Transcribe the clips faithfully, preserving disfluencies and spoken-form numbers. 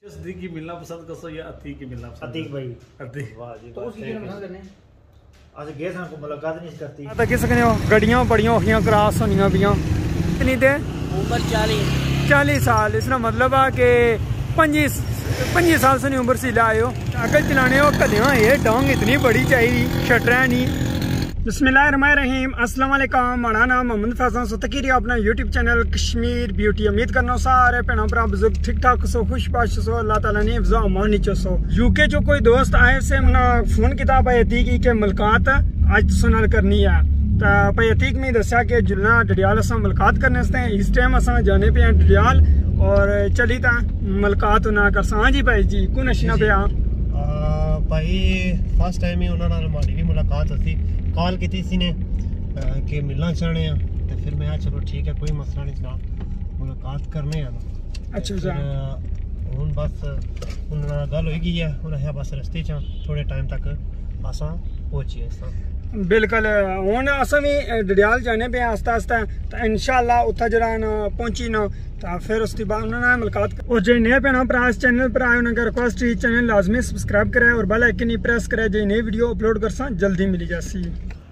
सदीक की मिलना पसंद करसो या अतीक की मिलना पसंद? अतीक भाई। अतीक। वाह जी। तो उसकी किन पसंद करने अस गए सन को मुलाकात नहीं करती ਤਾਂ ਕਿਸ ਕਨੇ ਗੱਡੀਆਂ ਬੜੀਆਂ ਹੋਈਆਂ ਕ੍ਰਾਸ ਹੋਣੀਆਂ ਪਈਆਂ ਕਿੰਨੀ ਤੇ उम्र चालीस चालीस साल इसका मतलब है कि पंजी पंजी साल से उम्र से लाए हो अगर चलाने हो कदे ये डोंग इतनी बड़ी चाहिए शटर है नहीं। बिस्मिल्लाहिर्रहमानिर्रहीम अस्सलाम वालेकुम मेरा नाम मोहम्मद फैज़ान सो तकीरी अपना यूट्यूब चैनल कश्मीर ब्यूटी उम्मीद करना सारे भैन भरा बुजुर्ग ठीक ठाक सो खुशबाश सो अल्लाह ताला ने हिफ्ज़ो अमान नीचे सो। यूके चो कोई दोस्त आए से मना फोन किया भाई अतीक के मुलाकात अज तुसां नाल करनी है तो भाई अतीक ने दसिया कि जुलना डडियाल अस मुलाकात करने से इस टाइम अस जाने पे हैं डडियाल और चली था मुलाकात ना कर हाँ जी भाई जी को नशना पे भाई फर्स्ट टाइम ही उन्होंने हमारी भी मुलाकात होती कॉल की थी ने कि मिलना चाहने हैं तो फिर मैं चलो ठीक है कोई मसला नहीं जनाब मुलाकात करने हैं ना। अच्छा अच्छा हूँ बस उन्होंने गल हो गई है उन्हें बस रस्ते च थोड़े टाइम तक अस पहुंचिए बिल्कुल हूँ अस भी डडियाल जाने पे आस्ता आस्ता तो इंशाअल्लाह उत्थे जरा पहुंची ना तो फिर उसके बाद उन्होंने मुलाकात और जो नए भैन भरा इस चैनल पर आए उन्होंने रिक्वेस्ट ही चैनल लाजमी सब्सक्राइब करे और बेल आइकन ही प्रेस करे जो नई वीडियो अपलोड कर सा जल्दी मिली जासी।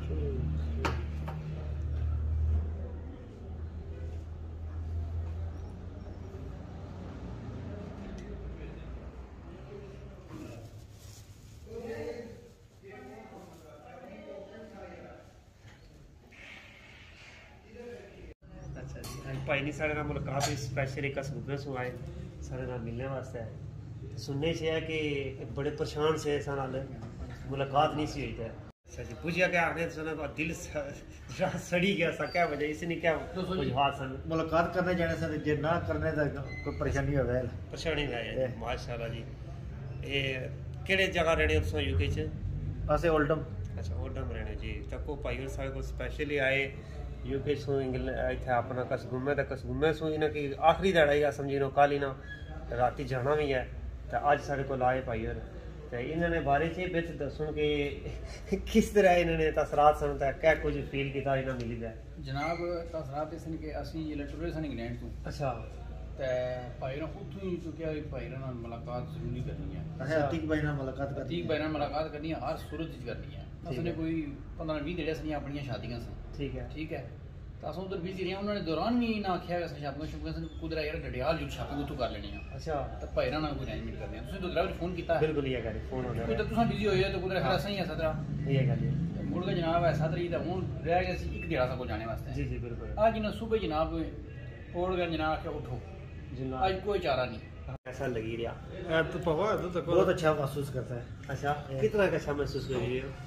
भाई नहीं साढ़े नाल मुलाकात स्पेशल एक सूबे से आए साढ़े नाल मिलने वास्ते सुनने से है कि बड़े परेशान से ऐसा नाल मुलाकात नहीं सी हुई है। अच्छा जी पूछिया क्या आपने सुना दिल सड़ी गया सा क्या वजह इसने क्या वजूहात सन मुलाकात करने जाने से जे ना करने दा कोई परेशानी होवे परेशानी है माशाल्लाह जी। ए केड़े जगह रहने हो तुम यूके च? असे ओल्डम। अच्छा ओल्डम रहने जी तको भाई और सारे को स्पेशली आए यूके सो इंग्लैंड इतना अपना कसगुमे तो कसगुमे सो इन्हें कि आखिरी ध्याड़ा ही समझी लो कल ही ना राती जाना भी है तो अज साढ़े को आए भाई और तो इन्होंने बारे च बिच दसन कि किस तरह इन्होंने तसरात सन क्या कुछ फील किया इन्हें मिली है जनाब तसरात सन कि असी जिले टुरे सन इंग्लैंड तो अच्छा ते भाई ने उठू ही चुकिया भाई नाल मुलाकात जरूरी करनी है। अच्छा अतीक भाई नाल मुलाकात करनी अतीक भाई नाल मुलाकात करनी है हर सूरत च करनी है। असने कोई पंद्रह बीस डेढ़ सन अपनी शादियां सन ठीक है ठीक है तो अस उधर बिजी रहे उन्होंने दौरान भी ना आख्या शापिंग शुपिंग कुदर यार डडियाल जो शापिंग उतों कर लेनी है। अच्छा तो भाई ना कोई अरेंजमेंट करनी है तुसीं दूसरा फोन किया बिल्कुल ये गल फोन हो गया तो तुसां बिजी होए तो कुदर फिर असां ही है सदरा ये गल है मुड़ के जनाब है सदरी दा हुन रह गए सी एक डेढ़ सा को जाने वास्ते जी जी बिल्कुल आज ना सुबह जनाब उठ गए जनाब आख्या उठो जनाब आज कोई चारा नहीं कैसा लगी रहा तो पवा तो बहुत अच्छा महसूस करता है। अच्छा कितना अच्छा महसूस कर रही हो?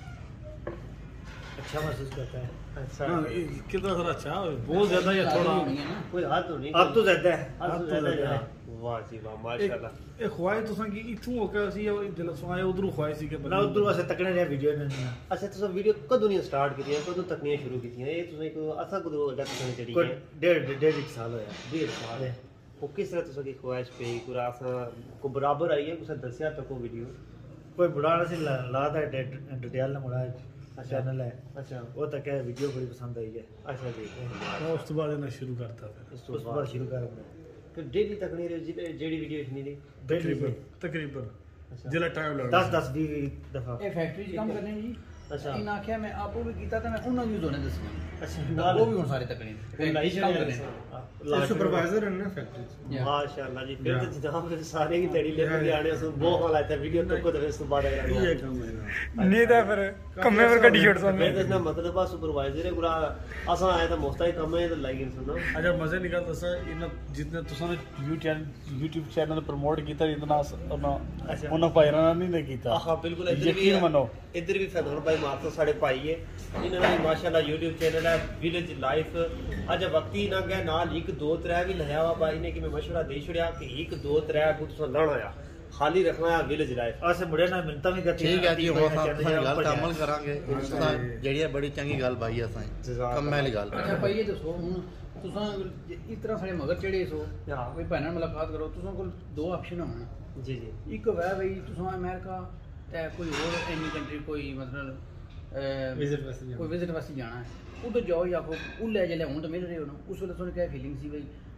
अच्छा महसूस करता है। अच्छा कितना थोड़ा अच्छा बहुत ज्यादा या थोड़ा कोई हाथ तो नहीं अब तो ज्यादा है अब तो ज्यादा है। वाह जी वाह माशाल्लाह। ए ख्वाहिश तुसा की इथू हो के सी दिल सुनाए उधर ख्वाहिश सी के ना उधर वास्ते तकने रे वीडियो ने। अच्छा तुसा वीडियो कदों नहीं स्टार्ट की है कदों तकनियां शुरू की है ये तुसा को असा कदों डेट करनी चढ़ी है? डेढ़ डेढ़ एक साल होया डेढ़ साल वो किस तरह तुसा की ख्वाहिश पे पूरा असा को बराबर आई है कुछ दसिया तो को वीडियो कोई बुढ़ाना से लादा है डडियाल ने मुड़ा चैनल है। अच्छा वो तक है वीडियो बड़ी पसंद आई है। अच्छा जी तो उस बाद ना शुरू करता फिर उस बाद शुरू कर फिर डेली तक नहीं रही जेडी वीडियो इतनी नहीं तकरीबन तकरीबन जिला टाइम लगा दस दस बीस दफा ए फैक्ट्री च काम करने जी। अच्छा इन आख्या मैं आपको भी कीता था मैं उन्होंने भी दोने दसना। अच्छा वो भी हुन सारे तकने लाई काम करने सुपरवाइजर है ना फैक्ट्री माशाल्लाह जी फिर तो जनाब सारे की तेड़ी लेके भी आने सो बहुत हाल आता वीडियो तो को तो इस बाद ये काम है नहीं तो फिर कमे पर गड्डी छोड़ सा मैं इसना मतलब बा सुपरवाइजर है पूरा असा आया था मुफ्त ही काम है तो लाइक सुनो। अच्छा मजे निकाल दसा इन जितने तुसाने यूट्यूब चैनल प्रमोट कीता इतना अच्छा उन भाईरा नहीं ने कीता। हां बिल्कुल यकीन मानो इधर भी फैजल भाई मारतो साढ़े भाई है इन्होंने माशाल्लाह यूट्यूब चैनल है विलेज लाइफ अज वक्त ही ना गया नाल एक दो त्रै भी लाया वा भाई ने कि मैं मशवरा दे छड़िया कि एक दो त्रै को तुसा लाना आ खाली रखना है विलेज लाइफ अस मुड़े ना मिलता भी करती ठीक है जी हो सब गल अमल करांगे जेडी बड़ी चंगी गल भाई असां कम्मे वाली गल। अच्छा भाई ये दसो हुन तुसा इस तरह सारे मगर चढ़े सो कोई भैन मुलाकात करो तुसा कोल दो ऑप्शन होन जी जी एक वह भाई तुसा अमेरिका ते कोई और एनी कंट्री कोई मतलब विजिट वास्ते कोई विजिट वास्ते जाना है उधर जाओ या को उल्ले जेले हुन तो मिल रहे हो ना उस वेले तुहानू क्या फीलिंग सी भाई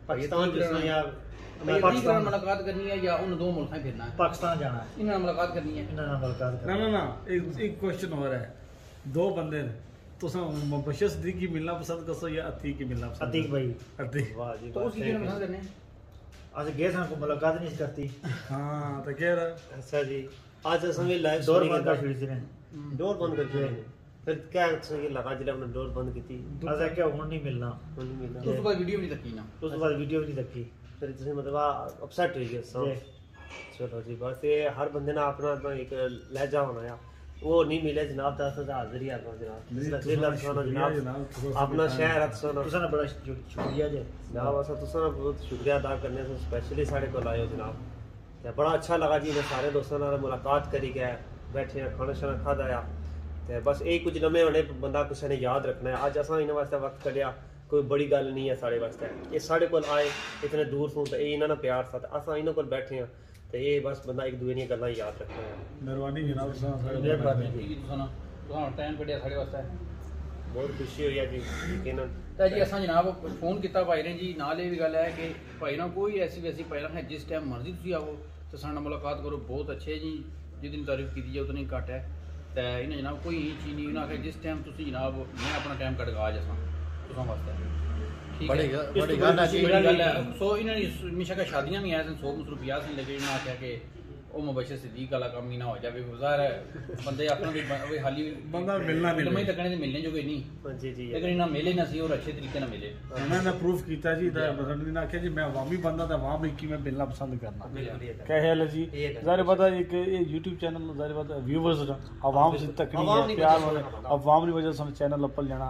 पाकिस्तान जिसना या पाकिस्तान मुलाकात करनी है या उन दो मुल्कों फिरना है? पाकिस्तान जाना है, इन्होंने मुलाकात करनी है। इन्होंने मुलाकात करनी है। ना ना ना एक एक क्वेश्चन हो रहा है, दो बंदे ने तुस मुबशर सिद्दीक की मिलना पसंद करसो या अतीक की मिलना पसंद? अतीक भाई। अतीक, वाह जी, तो उसकी क्या पसंद करने हैं? आज गए सन को मुलाकात नहीं करती। हां तो कह रहा अच्छा जी, आज असम में लाइव डोर बंद कर छड़ी ने, डोर बंद कर छड़ी फिर क्या सही लगा जब हमने डोर बंद की थी। आज क्या हुन नहीं मिलना, हुन नहीं मिलना। तो उसके बाद वीडियो भी नहीं देखी ना, तो उसके बाद वीडियो भी नहीं देखी, फिर तुझे मतलब अपसेट हुई गए। चलो जी, बस ये हर बंदे ने अपना अपना एक लहजा होना है, वो नहीं मिले जनाब दस हजार हाजिरी आ जनाब जनाब अपना शहर है तुसां तुसां बड़ा शुक्रिया जी जनाब, असा तुसां बहुत शुक्रिया अदा करने से स्पेशली साढ़े को आए हो जनाब। ते बड़ा अच्छा लगा जी, मैं सारे दोस्तों नाल मुलाकात करी गए, बैठे खाना शाना खादा आ, ते बस यही कुछ लम्हे होने बंदा किसी ने याद रखना है। अज असां इन्हां वास्ते वक्त कड्ढिया, कोई बड़ी गल नहीं है साढ़े वास्ते, ये साढ़े कोल आए इतने दूर तो ये इन्हां नाल प्यार सा असां इन्हां कोल बैठे हैं, तो ये बस बंदा एक दूसरे दी गल्लां याद रखना है। मेहरबानी जनाब, टाइम कड्ढिया साढ़े वास्ते, बहुत खुशी हुई है जी। यकीनन तो जी असां जनाब फोन किया भाई ने जी, नाल ये भी गल है कि भाई ना कोई ऐसी वैसी भाई ना है, जिस टाइम मर्जी तुम आओ तो साढ़े मुलाकात करो, बहुत अच्छे जी, जितनी तारीफ की जाए उतनी घट है। तो इन्हें जनाब कोई चीज़ नहीं, उन्हें आखिर जिस टाइम तुम जनाब मैं अपना टाइम कट गा असां तुसां वास्ते, ठीक है बड़ी गल है। सो इन्हें हमेशा का शादियां भी आए सौ मसरूफियात से, लेकिन इन्हें आख्या कि वो मुबशर सिद्दीक वाला काम ही ना हो जाए, ज़ाहिर है बंदे अपना भी हाली बंदा मिलना नहीं फिल्म ही तकने से मिलने जो कोई नहीं जी जी, लेकिन इन्हें मिले ना सी और अच्छे तरीके ना मिले। मैंने प्रूफ किया जी, ने आख्या जी मैं अवामी बंदा था, अवाम की मैं मिलना पसंद करना। क्या ख्याल है जी? ज़ाहिर पता एक यूट्यूब चैनल ज़ाहिर पता व्यूवर्स अवाम से तकनी है, प्यार अवाम की वजह से चैनल अप्पल जाना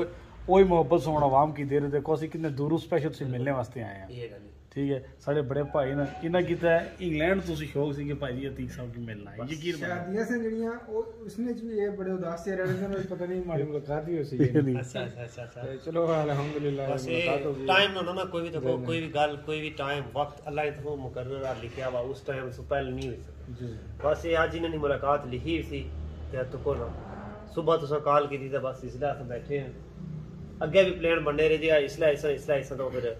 वही मोहब्बत से होना अवाम की देर देखो असी कितने दूरों स्पेशल से मिलने वास्ते आए हैं, ठीक है। साढ़े बड़े भाई ने इन्हें किया इंग्लैंड तो शौक सी कि भाई जी अतीक साहब की मिलना है, यकीन शादियां से जड़ियां उसने भी ये बड़े उदास से रहने में पता नहीं हमारी मुलाकात ही हो सी है। अच्छा अच्छा अच्छा, चलो अल्हम्दुलिल्लाह मुलाकात हो गई। टाइम ना ना कोई भी देखो कोई भी गल कोई भी टाइम वक्त अल्लाह ने तो मुकर्रर लिखा हुआ, उस टाइम से पहले नहीं हुई जी। बस ये आज इन्होंने मुलाकात लिखी सी ते तो को ना सुबह तुसा कॉल की थी, तो बस इसलिए अस बैठे हैं, अगे भी प्लान बनने रहे जी, इसलिए ऐसा इसलिए ऐसा तो फिर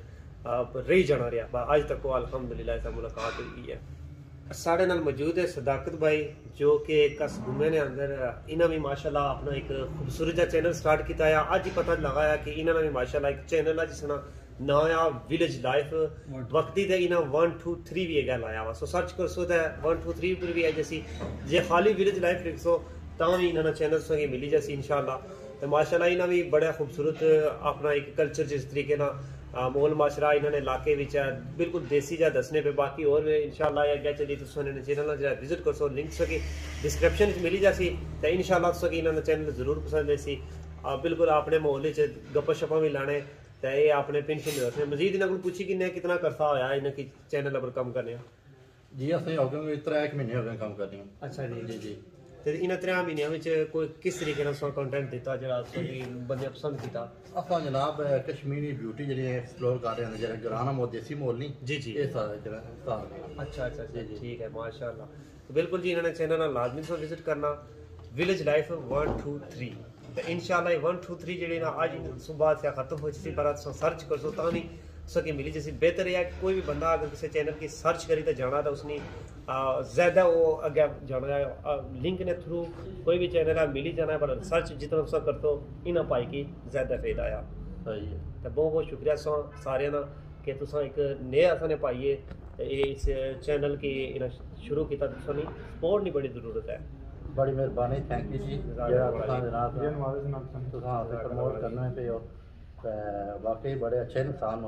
रही जाना रहा अज तक अल्हम्दुलिल्लाह ऐसा मुलाकात हुई है। साढ़े नाल मौजूद है सदाकत भाई, जो कि कस घूमे ने अंदर इन्हें भी माशाल्लाह अपना एक खूबसूरत सा चैनल स्टार्ट किया है। अज ही पता लगा है कि इन्होंने भी माशाल्लाह एक चैनल है जिसना नाम है विलेज लाइफ, वक्ती ते इन्हें वन टू थ्री भी गल आया वा, सो सर्च कर सो तो वन टू थ्री पर भी है जैसी जे खाली विलेज लाइफ लिख सो तो भी इन्होंने चैनल सो मिली जैसी इंशाल्लाह। तो माशाल्लाह इन्हें भी बड़ा खूबसूरत अपना एक कल्चर जिस तरीके ना मोल माशरा इन्होंने इलाके बिल्कुल देसी जा दसने पे, बाकी और इंशाल्लाह अगे चली तो चैनल जो विजिट कर सो, लिंक सकी डिस्क्रिप्शन मिली जासी, तो इंशाल्लाह सकी इन्होंने चैनल जरूर पसंद है। बिल्कुल अपने माहौल गप्पा शप्पा भी लाने, तो ये अपने पेंशन दसने मजीद इन्होंने पूछी कि कितना करसा होया इन्हें चैनल पर कम करने जी। असें हो गए त्रै महीने हो गए कम करने। अच्छा जी जी जी। तो इन त्रै महीनों में कोई किस तरीके से कंटेंट दिता जो बंदे पसंद किया? असां जनाब कश्मीरी ब्यूटी जी एक्सप्लोर कर रहे हैं, जरा ग्राना मो देसी माहौल नहीं जी जी ये सारा जरा। अच्छा अच्छा जी जी, ठीक है माशाल्लाह। तो बिल्कुल जी इन्होंने चैनल लाजमी से विजिट करना, village life one two three, तो इंशाल्लाह वन टू थ्री जी ना अज सुबह से खत्म हो सी, पर सर्च कर सो तो नहीं सके मिली जैसी बेहतर है। कोई भी बंदा अगर किसी चैनल की सर्च करी तो जाना तो उसने ज़्यादा वो अगे जाना है, लिंक ने थ्रू कोई भी चैनल है मिली जाना है, पर सर्च जितना तुम कर तो इन्हें पाई की ज़्यादा फायदा आया। सही है, तो बहुत बहुत शुक्रिया सो सारे ना कि तुसा एक नया असाने पाइए इस चैनल की इन्हें शुरू किया, तुसा नहीं सपोर्ट नहीं बड़ी ज़रूरत है। बड़ी मेहरबानी, थैंक यू जी। प्रमोट करने पे हो वाकई बड़े अच्छे इंसान हो,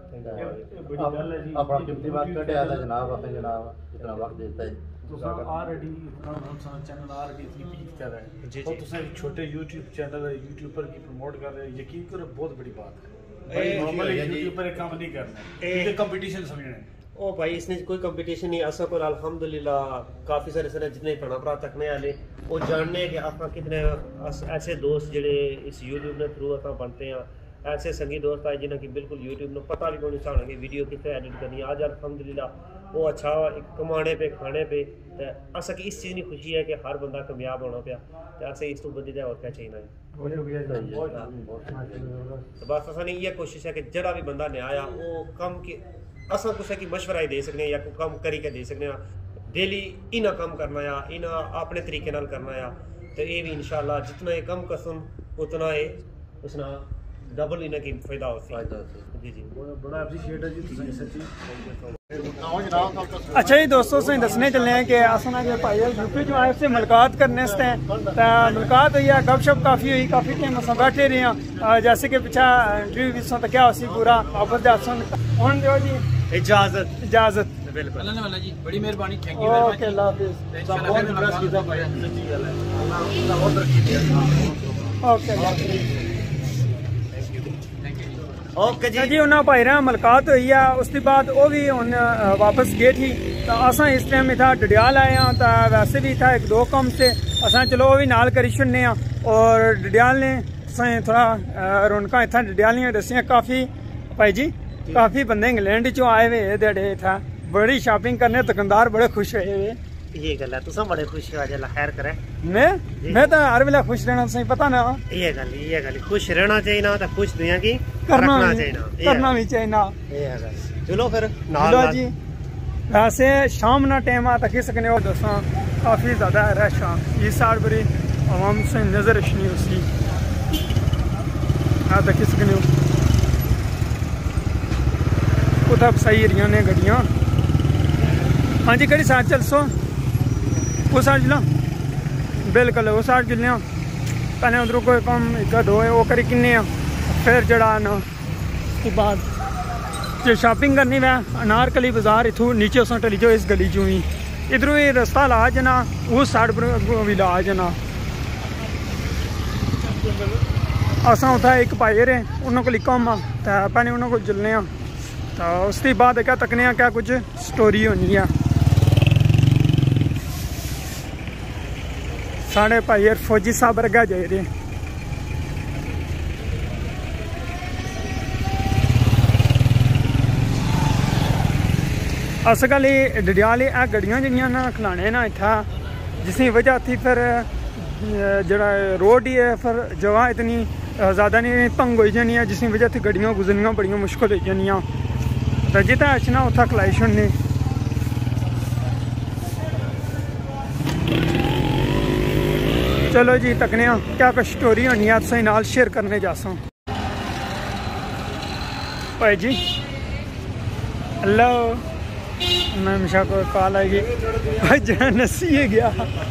अपना कीमती वक्त कटिया था जनाब, अपने जनाब इतना वक्त देता है। ऑलरेडी इतना चैनल ऑलरेडी इतनी पीक कर रहा है जी जी, तुम एक छोटे यूट्यूब चैनल यूट्यूबर की प्रमोट कर रहे हैं, यकीन करो बहुत बड़ी बात है। नॉर्मली यूट्यूबर एक काम नहीं करना है, कंपटीशन समझना है। ओ भाई इसने कोई कंपटीशन नहीं, असा को अल्हम्दुलिल्लाह काफ़ी सारे सारे जितने भैन भरा तकने वाले वो जानने कि आप कितने ऐसे दोस्त जेडे इस यूट्यूब के थ्रू अस बनते हैं, ऐसे संगी दोस्त आए जिन्हें कि बिल्कुल यूट्यूब में पता भी नहीं चलना कि वीडियो कितने एडिट करनी है। आज अल्हम्दुलिल्लाह वो अच्छा कमाने पे खाने पे ते असा की इस चीज़ की खुशी है कि हर बंदा कामयाब होना पाया ते असें इस तो बधी और क्या चाहिए है। तो बस असा नहीं ये कोशिश है कि जड़ा भी बंदा नया आया वो कम की असा कुछ की मशवरा ही दे सकने या कोई कम करी के दे सकने डेली इना कम करना या इना अपने तरीके नाल करना या तो ये भी इंशाल्लाह जितना ये कम कसम उतना ये उसना डबल इना की फायदा होता है। जी जी बड़ा अप्रीशिएट है जी सच्ची। अच्छा जी दोस्तों से दसने चले हैं कि असना के भाई यूपी जो आए से मुलाकात करने से मुलाकात हुई है, गपशप काफ़ी हुई, काफ़ी टाइम अस बैठे रहे हैं जैसे कि पिछा इंटरव्यू भी तो क्या उसी पूरा वापस जासन हूँ दो जी इजाजत इजाजत बिल्कुल वाला जी बड़ी मेहरबानी thank you very much okay अल्लाह हाफिज़ बहुत इंटरेस्ट कीता भाई सच्ची गल है अल्लाह बहुत तरक्की दे ओके ओके जी जी उन्होंने भाई रहा मुलाकात हुई है उसके बाद वो भी उन वापस गए थी तो असा इस टाइम इतना डडियाल आए हैं तो वैसे भी था एक दो कम से असा चलो वो भी नाल करी छुड़ने और डडियाल ने थोड़ा रौनक इतना डडियाल ने दसियां काफ़ी भाई जी काफ़ी बंदे इंग्लैंड चो आए हुए दड़े था बड़ी शॉपिंग करने दुकानदार बड़े खुश हुए हुए ये गल है तुम बड़े खुश हो अल्लाह खैर करे। मैं मैं तो हर वेला खुश रहना सही पता ना ये गल ये गल खुश रहना चाहिए ना तो खुश दुनिया की करना चाहिए ना करना भी चाहिए ना ये गल चलो फिर चलो जी वैसे शाम ना टाइम आ तक सकने हो दोस्तों काफ़ी ज़्यादा रश ये साल बड़ी आवाम से नज़र रशनी उसी आ तक सकने हो उधर सही रही ने गड्डियाँ। हाँ जी कड़ी साइड चल सो उस साइड चलो बिल्कुल उस साइड चलने पहले उधरों कोई कम एक दो है वो करी किन्ने फिर जड़ा ना उसके बाद जो शॉपिंग करनी वै अनारकली बाजार इथों नीचे उस टली जो इस गली चो ही इधरों ही रस्ता ला जना उस साइड पर भी ला जना असा उत्थै एक भाई रहे उन्होंने को कम आ तो पहले उन्होंने को चलने तो उसके बाद क्या तकने क्या कुछ स्टोरी होनी है। साढ़े भाई यार फौजी साहब वर्गा जाए रहे अस गल डडियाल ए गड्डियां जिहड़ियां ना खलाने ना इत्थै जिसकी वजह थी फिर जड़ा रोड ही है फिर जगह इतनी ज़्यादा नहीं तंग हो जानी है जिसकी वजह थी गड्डियां गुजरनियां बड़ियां मुश्किल हो जानियां तो जितना अचना उत्था खलाई छुड़नी। चलो जी तकने क्या कुछ स्टोरी होनी है तुसें नाल शेयर करने जासां भाई जी हेलो मैं हमेशा को कॉल आएगी भाई जहाँ नसी गया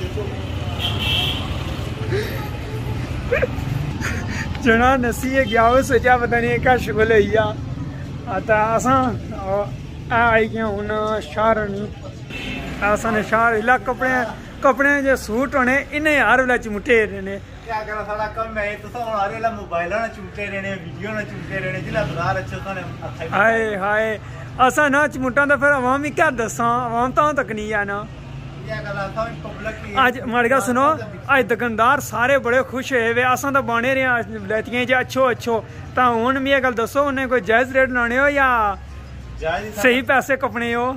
जना नसी गया वो सोचा पता नहीं क्या शुगल हुई आ तो असा आई गया हूँ शार असा ने शार इला कपड़े कपड़े जो सूट होने इन्हें हर वेला चिमटे रहने क्या करा सारा कम है तो सब हर वेला मोबाइल ना चिमटे रहने वीडियो ना चिमटे रहने जिला बाजार अच्छे तो हाय हाय असा ना चिमटा तो फिर अवाम ही क्या दसा अवाम तो तक नहीं है ना अज माड़ी गल सुनो अज दुकानदार सारे बड़े खुश हुए वे असा तो बने रहे लैतियां जी अच्छो अच्छो तो हूँ मैं गल दसो उन्हें कोई जायज रेट लाने हो या सही पैसे कपने हो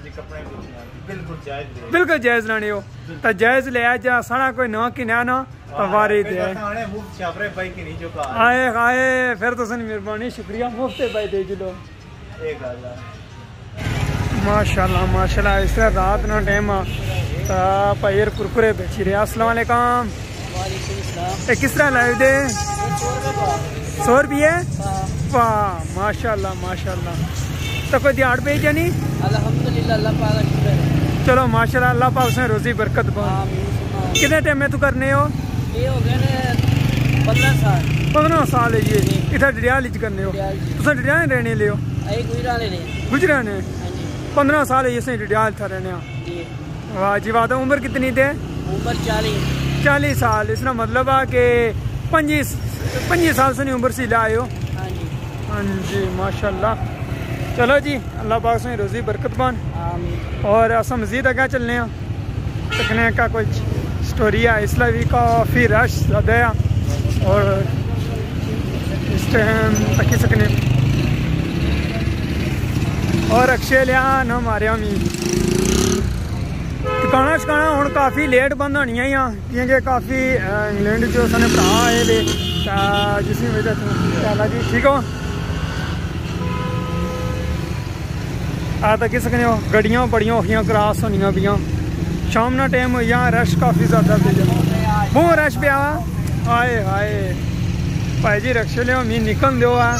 बिल्कुल जायज लाने हो तो जायज लिया जा सारा कोई ना किन्या ना तो वारी दे आए आए फिर तुम मेहरबानी शुक्रिया मुफ्त भाई दे चलो माशाल्लाह माशाल्लाह इस तरह रात ना टाइम तो भाई यार कुरकुरे बेची रहे अस्सलाम वालेकुम किस तरह लाए दे सौ रुपये वाह माशाल्लाह माशाल्लाह तो कोई दिहाड़ पे या नहीं अल्हम्दुलिल्लाह अल्लाह पाक का शुक्र है चलो माशाल्लाह अल्लाह पाक उसने रोजी बरकत पाए कितने टाइम में तू करने हो ये हो गए ने पंद्रह साल पंद्रह साल है ये इतना डडियाल करने हो तुम डडियाल रहने ले हो गुजरा ने पंद्रह साल है ये डडियाल था रहने वाह जी वाह तो उम्र कितनी थे उम्र चालीस चालीस साल इसका मतलब है कि पंजी पंजी साल से उम्र से लाए हो हाँ जी माशाल्लाह चलो जी अल्लाह पाक से रोजी बरकत बन और अस मजीद अगर चलने तकने का कुछ स्टोरी है इसलिए भी काफ़ी रश ज़्यादा है और इस टाइम तकी सकने और रक्शे लिया ना मारिया मी दुकाना शकाना हुण काफ़ी लेट बंद होनी ही क्योंकि काफ़ी इंग्लैंड चो साने भरा आए दे जिसकी वजह से चला जी ठीक हो आ तो किस सकने गड्डियां बड़ियां औखियां क्रॉस होनियां पियां शाम ना टाइम हो या रश काफ़ी ज़्यादा पे बहुत रश पे आए हाय भाई जी रक्शे लियो मी निकल दो आ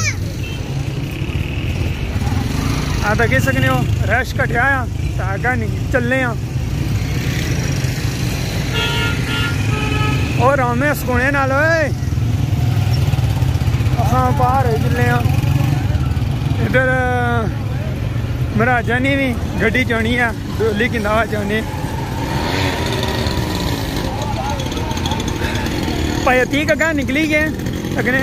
तो कह सकने हो रश घटिया तो अगर नहीं चलने और रामे सुकूने नाल असां बाहर चले इधर महाराजा ने भी गड्डी जानी है डोली किंदा जाने भाई अतीक अगर निकली गए लगने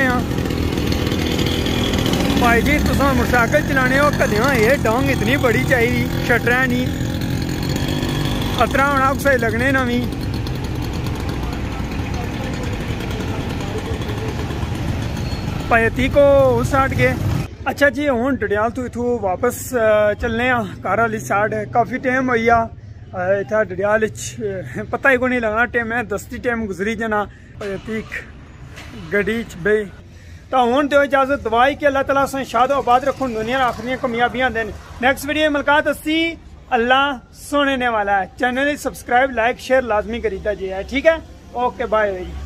भाई जी तुम मोटरसाइकिल चलाने हो कदें ये डोंग इतनी बड़ी चाहिए शटर नहीं खतरा होना कुछ लगने ना भी भाई अती को उस साइड गए अच्छा जी हूँ डडियाल तो इतों वापस चलने घर वाली साइड काफ़ी टाइम हो गया इतना डडियाल पता ही को नहीं लगना टाइम है दसती टाइम गुजरी जाना भाई अतीक गड्डी च बे तो हूँ दो इजाजत दवाई कि अल्लाह ताला से शाद आबाद रखो दुनिया आखिरी कामयाबियां दें नैक्सट वीडियो में मुलाकात असी अल्लाह सुनने वाला है चैनल सब्सक्राइब लाइक शेयर लाजमी करीता जी है ठीक है ओके बाय भाई।